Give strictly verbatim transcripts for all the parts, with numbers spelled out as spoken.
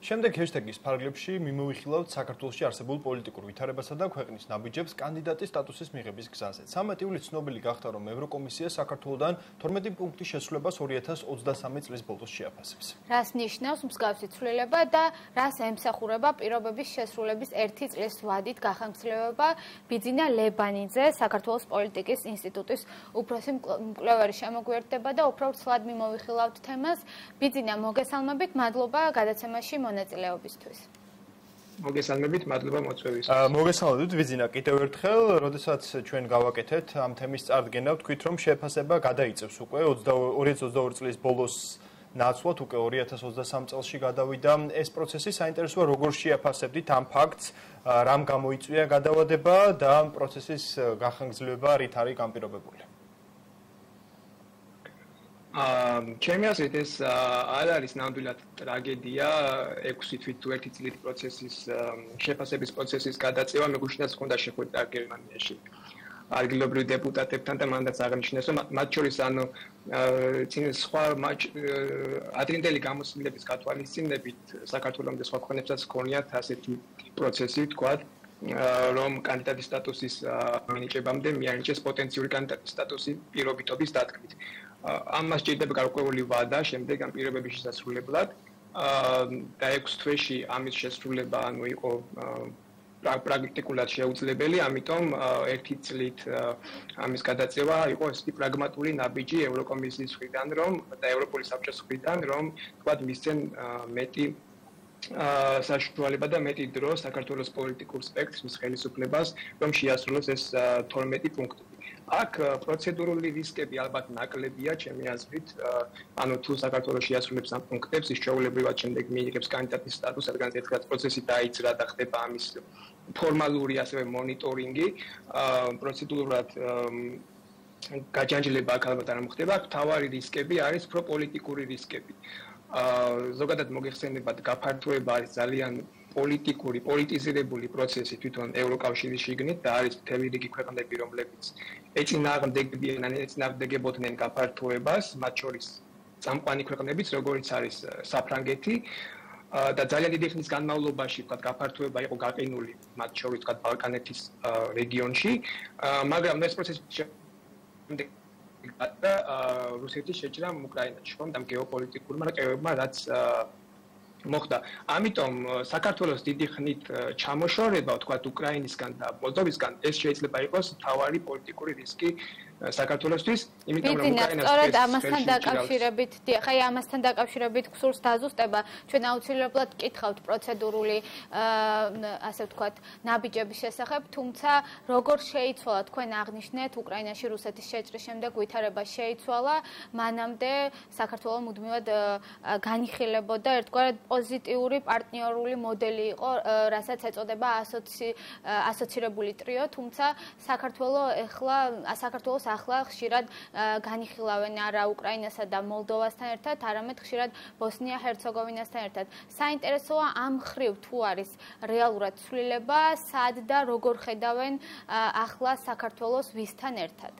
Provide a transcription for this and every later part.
შემდეგ ჰეშთეგის ფარგლებში მიმოვიხილავთ საქართველოში არსებულ პოლიტიკურ ვითარებასა და ქვეყნის ნაბიჯებს კანდიდატის სტატუსის მიღების გზაზე. სამეტი ივლით ცნობილი გახდა, რომ ევროკომისია საქართველოდან თორმეტი პუნქტის შესრულებას ორი ათას ოცდასამი წლის ბოლოს შეაფასებს. რას ნიშნავს მსგავსი ცვლილება და რას ემსახურება პირობების შესრულების ერთი წლის ვადით გახანგძლივება ბიძინა ლებანიძე საქართველოს პოლიტიკის ინსტიტუტის უფროსი მკვლევარი შემოგვიერთდება და უფრო ცლად მიმოვიხილავთ თემას. ბიძინა, მოგესალმებით, მადლობა გადაცემაში მონაწილეობისთვის. მოგესალმებით, მადლობა მოწვევისთვის. მოგესალმებით, ბიძინა, კიდევ ერთხელ, როდესაც ჩვენ გავაკეთეთ ამ თემის წარდგენა, ვთქვით, რომ შეფასება გადაიწევს უკვე ორი ათას ოცდაორი წლის ბოლოს ნაცვლად, უკვე ორი ათას ოცდასამ წელში გადავიდა ეს პროცესი. საინტერესოა, როგორ შეაფასებდით ამ ფაქტს, რამ გამოიწვია გადავადება და ამ პროცესის გახანგძლივება რით არის განპირობებული? ჩემი აზრით ეს არ არის ნამდვილად ტრაგედია, ექვსი თვით თუ ერთი წლით პროცესის შეფასების პროცესის გადაწევა, მეგუშინაც ჰქონდა შეხვედრა გერმანიაში ადგილობრივ დეპუტატებთან და მანდაც აღნიშნეს, რომ მათ შორის ანუ წინ სხვა ადრინდელი გამოცდილების გათვალისწინებით საქართველოს და სხვა ქვეყნებსაც ჰქონიათ ასეთი პროცესი, თქვათ, რომ კანდიდატის სტატუსის მინიჭებამდე მიენიჭეს პოტენციური კანდიდატის სტატუსი პირობიტობის დათქმით. ამას ჭირდება გარკვეული ვადა შემდეგ ამ პირობების შესასრულებლად და ექვს თვეში ამის შესრულება ანუ იყო პრაქტიკულად შეუძლებელი, ამიტომ ერთი წლით ამის გადაწევა იყო ესეთი პრაგმატული ნაბიჯი ევროკომისიის მხრიდან რომ და ევროპული საბჭოს მხრიდან რომ თქვათ მისცენ მეტი საშუალება და მეტი დრო საქართველოს პოლიტიკურ სპექტრს მის ხელისუფლებას რომ შეასრულოს ეს თორმეტი პუნქტი. აქ პროცედურული რისკები ალბათ ნაკლებია, ჩემი აზრით, ანუ თუ საქართველოს შეასრულებს ამ პუნქტებს, ის ჩვეულებრივად შემდეგ მიიღებს კანდიდატის სტატუსს, რადგან ერთხელ პროცესი დაიწყება და ხდება ამის ფორმალური ასევე მონიტორინგი, პროცედურულად გაჯანჯლება აქ ალბათ არ მოხდება, მთავარი რისკები არის პროპოლიტიკური რისკები. ზოგადად მოგეხსენებათ, გაფართოება არის ძალიან პოლიტიკური, პოლიტიზირებული პროცესი თვითონ ევროკავშირის შიგნით და არის მთელი რიგი ქვეყნები, რომლებიც ეწინააღმდეგებიან ან ეწინააღმდეგებოდნენ გაფართოებას, მათ შორის წამყვანი ქვეყნებიც, როგორიც არის საფრანგეთი და ძალიან დიდი ხნის განმავლობაში, ვთქვათ, გაფართოება იყო გაყინული მათ შორის, ვთქვათ, ბალკანეთის რეგიონში, მაგრამ ეს პროცესი შემდეგ და რუსეთის შეჭრამ უკრაინაში, ხომ, და გეოპოლიტიკურმა რაკევებმა, რაც მოხდა. ამიტომ საქართველოს დიდი ხნით ჩამოშორება, ვთქვათ, უკრაინისგან და მოლდოვისგან, ეს შეიძლება იყოს მთავარი პოლიტიკური რისკი საქართველოსთვის, იმიტომ რომ უკრაინას სწორედ ამასთან დაკავშირებით, დიახ, აი ამასთან დაკავშირებით გსურს დაზუსტება, ჩვენ აუცილებლად გკითხავთ პროცედურული, ასე ვთქვათ, ნაბიჯების შესახებ, თუმცა როგორ შეიცვალა, თქვენ აღნიშნეთ, უკრაინაში რუსეთის შეჭრის შემდეგ ვითარება შეიცვალა, მანამდე საქართველო მუდმივად განიხილებოდა ერთგვარად პოზიტიური პარტნიორული მოდელი იყო, რასაც ეწოდება ასოცირებული ტრიო, თუმცა საქართველო ეხლა საქართველოს ახლა ხშირად განიხილავენ არა უკრაინასა და მოლდოვასთან ერთად, არამედ ხშირად ბოსნია-ჰერცეგოვინასთან ერთად. საინტერესოა ამ ხრივ თუ არის რეალურად ცვლილება, სად და როგორ ხედავენ ახლა საქართველოს ვისთან ერთად?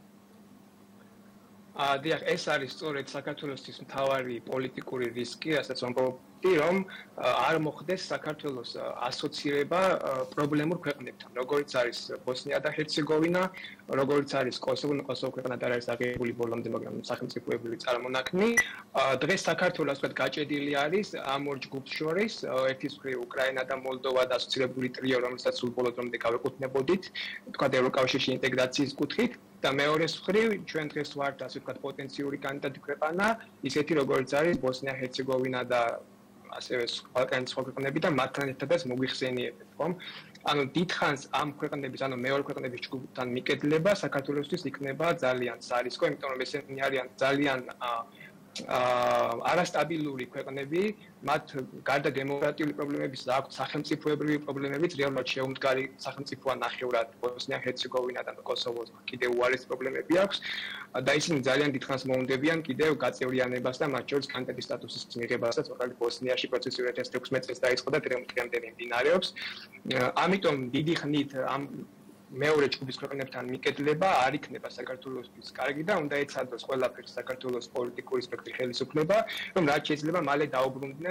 დიახ, ეს არის სწორედ საქართველოსთვის მთავარი პოლიტიკური რისკი, რასაც ვამბობდი, რომ არ მოხდეს საქართველოს ასოცირება პრობლემურ ქვეყნებთან, როგორც არის ბოსნია და ჰერცეგოვინა, როგორც არის კოსოვო, კოსოვო ქვეყანად არ არის აღებული ბოლომდე, მაგრამ სახელმწიფოებრივი წარმონაქმნი. დღეს საქართველოს, ასე ვთქვათ, გაჭედილი არის ამ ორ ჯგუფს შორის, ერთის მხრივ უკრაინა და მოლდოვა და ასოცირებული ტრიო, რომელსაც სულ ბოლო დრომდე გავეკუთვნებოდით, ვთქვათ, ევროკავშირში ინტეგრაციის კუთხით. და მეორეს მხრივ ჩვენ დღეს ვართ ასე ვთქვათ პოტენციური კანდიდატი ქვეყანა, ისეთი როგორც არის ბოსნია-ჰერცეგოვინა და ასევე ბალკანის სხვა ქვეყნები და მათთან ერთადაც მოგვიხსენიებთ, ხომ? ანუ დიდხანს ამ ქვეყნების, ანუ მეორე ქვეყნების ჯგუფთან მიკედლება საქართველოსთვის იქნება ძალიან სარისკო, იმიტომ რომ ესენი არიან ძალიან არასტაბილური ქვეყნები, მათ გარდა დემოკრატიული პრობლემების აქვს სახელმწიფოებრივი პრობლემებიც, რეალურად შეუმდგარი სახელმწიფოა ნახევრად ბოსნია-ჰერცეგოვინა და კოსოვოს კიდევ უარესი პრობლემები აქვს და ისინი ძალიან დიდხანს მოუნდებიან კიდევ გაწევრიანებას და მათ შორის კანდიდატის სტატუსის მიღებასაც, მოკლედ ბოსნიაში პროცესი ორი ათას თექვსმეტ წელს დაიწყო და დღემდე მიმდინარეობს. ამიტომ დიდი ხნით ამ მეორე ჯგუფის ქვეყნებთან მიკედლება არ იქნება საქართველოსთვის კარგი და უნდა ეცადოს ყველაფერს საქართველოს პოლიტიკური სპექტრის ხელისუფლება, რომ რაც შეიძლება მალე დაუბრუნდნენ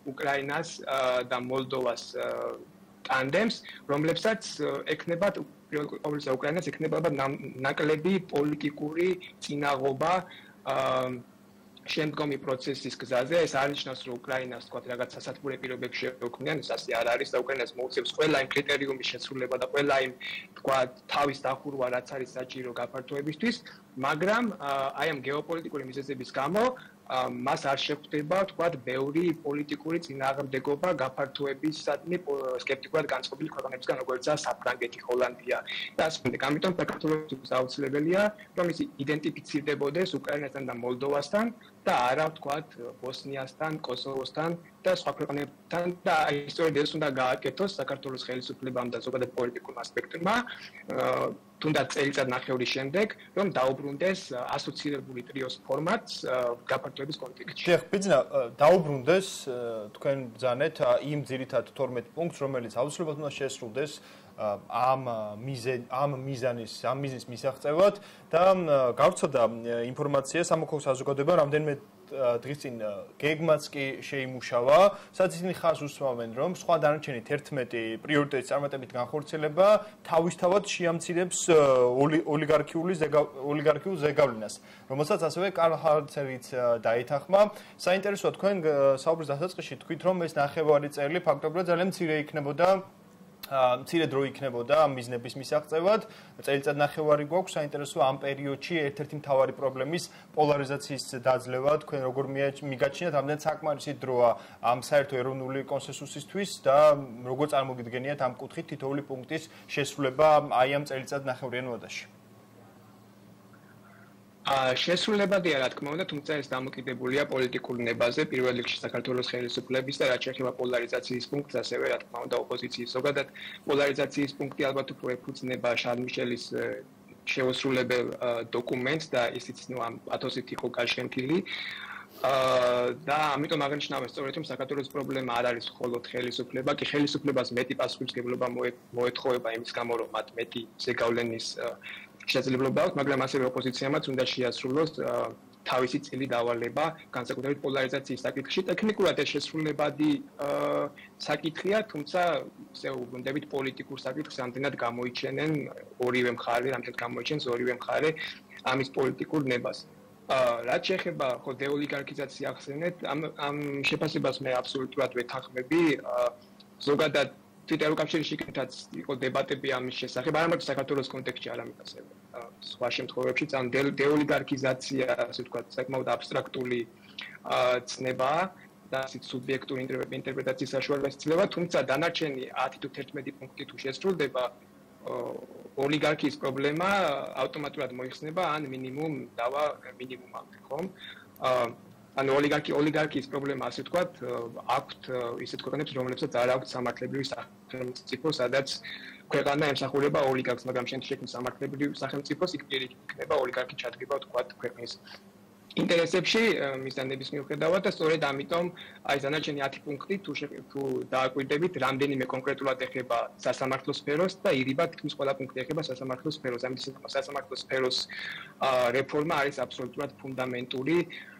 უკრაინას და მოლდოვას ტანდემს, რომლებსაც ექნებათ პირველ უკრაინას ექნებოდა ნაკლები პოლიტიკური წინაღობა შემდგომი პროცესის გზაზე. ეს არნიშნავს, რომ უკრაინას თქვა რაღაც სასათბურე პირობებში შეუქმნიან, ეს ასე არ არის და უკრაინას მოუწევს ყველა იმ კრიტერიუმის შესრულება და ყველა იმ თქვა თავის დახურვა, რაც არის საჭირო გაფართოებისთვის, მაგრამ აი ამ გეოპოლიტიკური მიზეზების გამო მას არ შეხვდება თქვა ბევრი პოლიტიკური წინააღმდეგობა გაფართოებისადმი სკეპტიკურად განწყობილი ქვეყნებისგან, როგორიცაა საფრანგეთი, ჰოლანდია და ასე შემდეგ. ამიტომ საქართველოს აუცილებელია, რომ ის იდენტიფიცირდებოდეს უკრაინასთან და მოლდოვასთან და არა ვთქვათ ბოსნიასთან, კოსოვოსთან და სხვა ქვეყნებთან და ისტორიად ეს უნდა გააკეთოს საქართველოს ხელისუფლებამ და ზოგადად პოლიტიკურმა ასპექტმა თუნდაც წელიწად ნახევრის შემდეგ, რომ დაუბრუნდეს ასოცირებული ტრიოს ფორმატს გაფართოების კონტექსტში. შეხ ბიძინა, დაუბრუნდეს თქვენ ბრძანეთ იმ ძირითად თორმეტ პუნქტს, რომელიც აუცილებლად უნდა შესრულდეს ამ მიზენ ამ მიზანის ამ მიზნის მისაღწევად და გავრცელდა ინფორმაცია სამოქალაქო საზოგადოებამ რამდენიმე დღის წინ გეგმაც კი შეიმუშავა, სადაც ისინი ხაზს უსვამენ, რომ სხვა დანარჩენი თერთმეტი პრიორიტეტის წარმატებით განხორციელება თავისთავად შეამცირებს ოლიგარქიული ოლიგარქიულ ზეგავლენას, რომელსაც ასევე კარლ ჰარცერიც დაეთანხმა. საინტერესოა თქვენ საუბრის დასაწყისში თქვით, რომ ეს ნახევარი წელი ფაქტობრივად ძალიან მცირე იქნებოდა მცირე დრო იქნებოდა ამ მიზნების მისაღწევად. წელიწად ნახევარი გვაქვს, საინტერესოა ამ პერიოდში ერთ-ერთი მთავარი პრობლემის პოლარიზაციის დაძლევა. თქვენ როგორ მიგაჩნიათ, ამდენ საკმარისი დროა ამ საერთო ეროვნული კონსენსუსისთვის და როგორ წარმოგიდგენიათ ამ კუთხით თითოეული პუნქტის შესრულება აი ამ წელიწად ნახევრიან ვადაში? შესრულებადია, რა თქმა უნდა, თუმცა ეს დამოკიდებულია პოლიტიკურ ნებაზე, პირველ რიგში საქართველოს ხელისუფლების და რაც შეეხება პოლარიზაციის პუნქტს, ასევე რა თქმა უნდა ოპოზიციის. ზოგადად პოლარიზაციის პუნქტი ალბათ უფრო ეფუძნება შარლ მიშელის შეუსრულებელ დოკუმენტს და ისიც ნუ ამ პათოსით იყო გაშენთილი. და ამიტომ აღნიშნავენ სწორედ, რომ საქართველოს პრობლემა არ არის მხოლოდ ხელისუფლება, კი ხელისუფლებას მეტი პასუხისმგებლობა მოეთხოვება იმის გამო, რომ მათ მეტი ზეგავლენის შესაძლებლობა აქვს, მაგრამ ასევე ოპოზიციამაც უნდა შეასრულოს თავისი წილი დავალება განსაკუთრებით პოლარიზაციის საკითხში. ტექნიკურად ეს შესრულებადი საკითხია, თუმცა ისე უბრუნდებით პოლიტიკურ საკითხს ამდენად გამოიჩენენ ორივე მხარე, ამდენად გამოიჩენს ორივე მხარე ამის პოლიტიკურ ნებას. რაც შეეხება ხო დეოლიგარქიზაცია ახსენეთ, ამ ამ შეფასებას მე აბსოლუტურად ვეთანხმები. ზოგადად თვითონ კავშირში კიდაც იყო დებატები ამის შესახებ, არა მარტო საქართველოს კონტექსტში, არამედ ასევე სხვა შემთხვევებში, ან დეოლიგარქიზაცია, ასე ვთქვათ, საკმაოდ აბსტრაქტული ცნებაა და ისიც სუბიექტური ინტერპრეტაციის საშუალებას იძლევა, თუმცა დანარჩენი ათი თუ თერთმეტი პუნქტი თუ შესრულდება, ოლიგარქიის პრობლემა ავტომატურად მოიხსნება, ან მინიმუმ დავა მინიმუმამდე, ხომ? ანუ ოლიგარქი ოლიგარქიის პრობლემა, ასე ვთქვათ, აქვთ ისეთ ქვეყნებს, რომლებსაც არ აქვთ სამართლებრივი სახელმწიფო, სადაც ქვეყანა ემსახურება ოლიგარქს, მაგრამ შენ შექმნ სამართლებრივ სახელმწიფოს, იქ პირიქით იქნება ოლიგარქი ჩადგება, ვთქვათ, ქვეყნის ინტერესებში, მიზანების მიუხედავად და სწორედ ამიტომ აი დანარჩენი ათი პუნქტი თუ თუ დააკვირდებით, რამდენიმე კონკრეტულად ეხება სასამართლო სფეროს და ირიბად თითქმის ყველა პუნქტი ეხება სასამართლო სფეროს. ამის სასამართლო სფეროს რეფორმა არის აბსოლუტურად ფუნდამენტური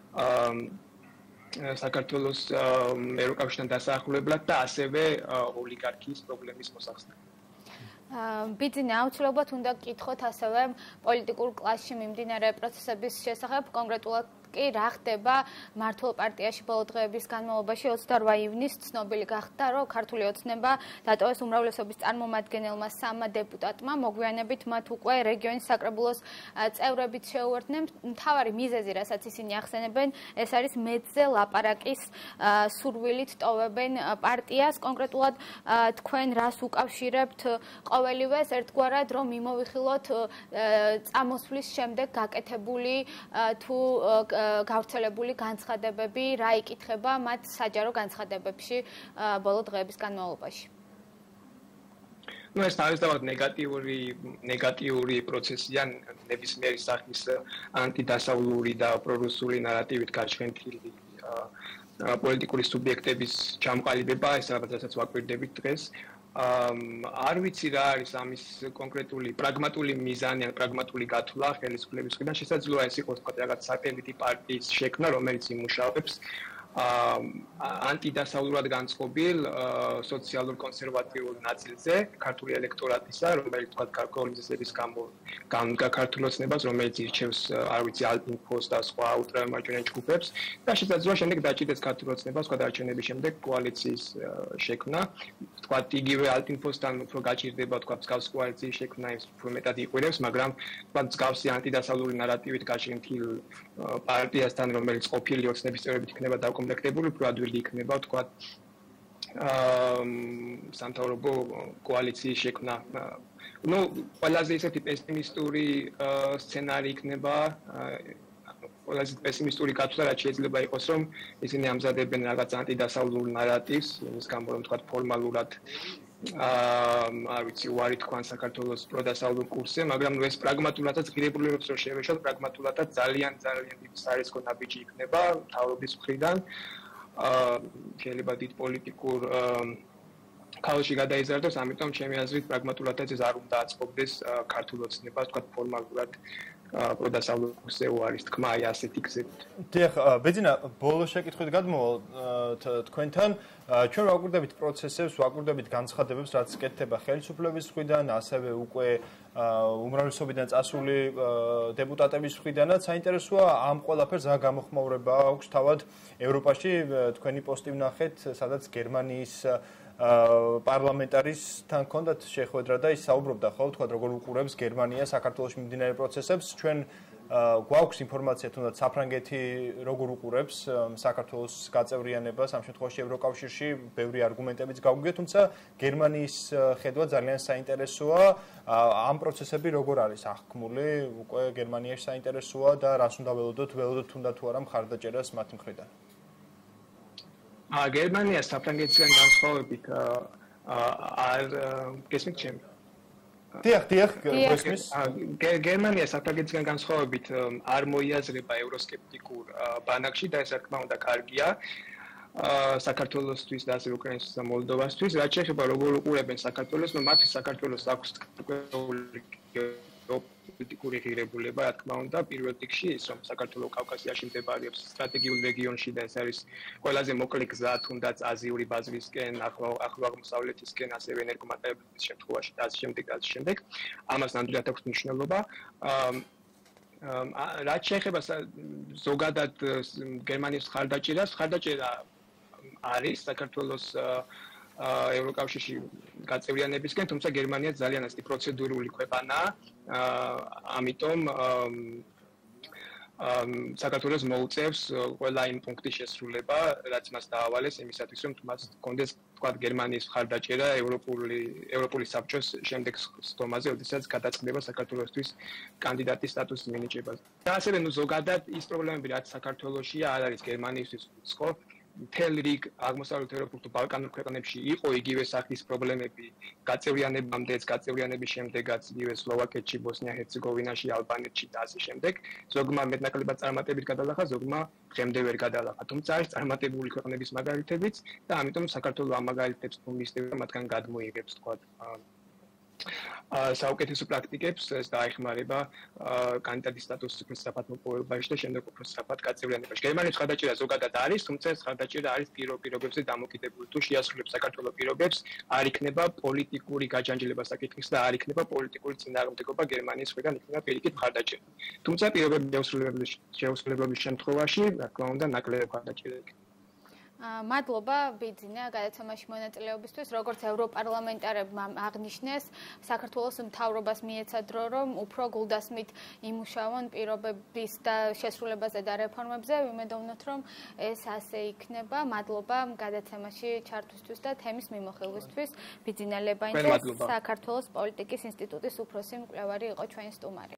საქართველოს ევროკავშირთან დასაახლებლად და ასევე ოლიგარქიის პრობლემის მოსახსნელად. ბიძინა, აუცილებლად უნდა გკითხოთ ასევე პოლიტიკურ კლასში მიმდინარე პროცესების შესახებ, კონკრეტულად კი რა ხდება მართლ პარტიაში ბოლო დღეების განმავლობაში ოცდაორ ივნისს ცნობილი გახდა, რომ ქართული ოცნება დატოვეს უმრავლესობის წარმომადგენელმა სამმა დეპუტატმა, მოგვიანებით მათ უკვე რეგიონის საკრებულოს წევრებიც შეუერთდნენ. მთავარი მიზეზი, რასაც ისინი ახსენებენ, ეს არის მეძზე ლაპარაკის სურვილით ტოვებენ პარტიას. კონკრეტულად თქვენ რას უკავშირებთ ყოველივეს ერთგვარად, რომ მიმოვიხილოთ წამოსვლის შემდეგ გაკეთებული თუ გავრცელებული განცხადებები, რა იკითხება მათ საჯარო განცხადებებში ბოლო დღეების განმავლობაში. ნუ ეს თავისთავად ნეგატიური ნეგატიური პროცესია, ნებისმიერი სახის ანტიდასავლური და პრორუსული ნარატივით გაჩვენთილი პოლიტიკური სუბიექტების ჩამოყალიბება, ეს რაღაცაც ვაკვირდებით დღეს. არ ვიცი რა არის ამის კონკრეტული პრაგმატული მიზანი ან პრაგმატული გათვლა ხელისუფლების მხრიდან. შესაძლოა ეს იყოს თქვა რაღაც სატელიტი პარტიის შექმნა, რომელიც იმუშავებს ანტიდასავლურად განწყობილ სოციალურ კონსერვატიულ ნაწილზე ქართული ელექტორატისა, რომელიც თქვა კოლონიზების გამო გაქართულოცნებას, რომელიც ირჩევს, არ ვიცი, ალტინფოს და სხვა ულტრამარჯვენა ჯგუფებს და შესაძლოა შემდეგ დაჭირდეს ქართულოცნებას, სხვა არჩევნების შემდეგ კოალიციის შექმნა. თქვა იგივე ალტინფოსთან უფრო გაჭირდება, თქვა მსგავს კოალიციის შექმნა, ის უფრო მეტად იყურებს, მაგრამ თქვა მსგავსი ანტიდასავლური ნარატივით გაჭრილ პარტიასთან, რომელიც ყოფილი ოცნების წევრებით იქნება დაკომპლექტებული, უფრო ადვილი იქნება, თქვა სამთავრობო კოალიციის შექმნა. ნუ ყველაზე ისეთი პესიმისტური სცენარი იქნება, ყველაზე პესიმისტური გაცვლა რაც შეიძლება იყოს, რომ ისინი ამზადებენ რაღაც ანტიდასავლურ ნარატივს, იმის გამო რომ თქვა ფორმალურად აა არ ვიცი, უარი თქვან საქართველოს პროდასავლურ კურსზე, მაგრამ ეს პრაგმატულადაც ღირებულებებს რომ შევეშოთ, პრაგმატულადაც ძალიან ძალიან დიდი სარისკო ნაბიჯი იქნება მთავრობის მხრიდან. აა შეიძლება დიდ პოლიტიკურ ქაოსში გადაიზარდოს, ამიტომ ჩემი აზრით პრაგმატულადაც ეს არ უნდა აწყობდეს ქართულ ოცნებას, თქვა ფორმალურად პროდასავლურ კურსზე უარის თქმა, აი ასეთი გზებით. დიახ, ბიძინა, ბოლო შეკითხვით გადმოვალ თქვენთან. ჩვენ ვაკვირდებით პროცესებს, ვაკვირდებით განცხადებებს, რაც კეთდება ხელისუფლების მხრიდან, ასევე უკვე უმრავლესობიდან წასული დეპუტატების მხრიდანაც. საინტერესოა ამ ყველაფერს რა გამოხმაურება აქვს თავად ევროპაში. თქვენი პოსტი ვნახეთ, სადაც გერმანიის პარლამენტარისთან ჰქონდათ შეხვედრა და ის საუბრობდა ხო, თქვა როგორ უყურებს გერმანია საქართველოში მიმდინარე პროცესებს. ჩვენ გვაქვს ინფორმაცია თუნდაც საფრანგეთი როგორ უყურებს საქართველოს გაწევრიანებას, ამ შემთხვევაში ევროკავშირში, ბევრი არგუმენტებიც გაგვიგეთ, თუმცა გერმანიის ხედვა ძალიან საინტერესოა. ამ პროცესები როგორ არის აღქმული, უკვე გერმანიაში საინტერესოა და რას უნდა ველოდოთ, ველოდოთ თუნდაც თუ არა მხარდაჭერას მათი მხრიდან. გერმანია საფრანგეთისგან განსხვავებით არ გესმით ჩემი? დიახ, დიახ, გესმის. გერმანია საფრანგეთისგან განსხვავებით არ მოიაზრება ევროსკეპტიკურ ბანაკში და ეს რა თქმა უნდა კარგია. საქართველოსთვის და ასევე უკრაინასთვის და მოლდოვასთვის, რაც შეეხება როგორ უყურებენ საქართველოს, ნუ მათი საქართველოს აქვს პოლიტიკური ღირებულება, რა თქმა უნდა, პირველ რიგში ის რომ საქართველოს კავკასიაში მდებარეობს სტრატეგიულ რეგიონში და ეს არის ყველაზე მოკლე გზა თუნდაც აზიური ბაზრისკენ, ახლო აღმოსავლეთისკენ, ასევე ენერგომატერიალების შემთხვევაში და ასე შემდეგ და ასე შემდეგ. ამას ნამდვილად აქვს მნიშვნელობა. რაც შეეხება ზოგადად გერმანიის მხარდაჭერას, მხარდაჭერა არის საქართველოს ევროკავშირში გაწევრიანებისკენ, თუმცა გერმანია ძალიან ასეთი პროცედურული ქვეყანაა, ამიტომ საქართველოს მოუწევს ყველა იმ პუნქტის შესრულება, რაც მას დაავალეს იმისათვის, რომ მას კონდეს თქვა გერმანიის მხარდაჭერა ევროპული ევროპული საბჭოს შემდეგ სხდომაზე, როდესაც გადაწყდება საქართველოსთვის კანდიდატის სტატუსის მინიჭებას. და ასევე ნუ ზოგადად ის პრობლემები, რაც საქართველოსშია, არ არის გერმანიისთვის უცხო. მთელ რიგ აღმოსავლეთ ევროპულ თუ ბალკანურ ქვეყნებში იყო იგივე სახის პრობლემები გაწევრიანებამდეც, გაწევრიანების შემდეგაც იგივე სლოვაკეთში, ბოსნია-ჰერცეგოვინაში, ალბანეთში და ასე შემდეგ. ზოგმა მეტნაკლებად წარმატებით გადალახა, ზოგმა დღემდე ვერ გადალახა. თუმცა არის წარმატებული ქვეყნების მაგალითებიც და ამიტომ საქართველოს ამ მაგალითებს თუ მისდევდა, მათგან გადმოიღებს თქვა საუკეთესო პრაქტიკებს ეს დაეხმარება კანდიდატის სტატუსის უფრო სწრაფად მოპოვებაში და შემდეგ უფრო სწრაფად გაწევრიანებაში. გერმანიის მხარდაჭერა ზოგადად არის, თუმცა ეს მხარდაჭერა არის პირობებზე დამოკიდებული. თუ შეასრულებს საქართველოს პირობებს, არ იქნება პოლიტიკური გაჯანჯილება საკითხის და არ იქნება პოლიტიკური წინააღმდეგობა გერმანიის მხრიდან, იქნება პირიქით მხარდაჭერა. თუმცა პირობების შეუსრულებლობის შემთხვევაში, რა თქმა უნდა, ნაკლები მხარდაჭერა იქნება. მადლობა ბიძინა გადაცემაში მონაწილეობისთვის, როგორც ევროპარლამენტარებმა აღნიშნეს, საქართველოს მთავრობას მიეცა დრო, რომ უფრო გულდასმით იმუშავონ პირობების და შესრულებაზე და რეფორმებზე. ვიმედოვნოთ, რომ ეს ასე იქნება. მადლობა გადაცემაში ჩართვისთვის და თემის მიმოხილვისთვის. ბიძინა ლებანიძე, საქართველოს პოლიტიკის ინსტიტუტის უფროსი მკვლევარი იყო ჩვენი სტუმარი.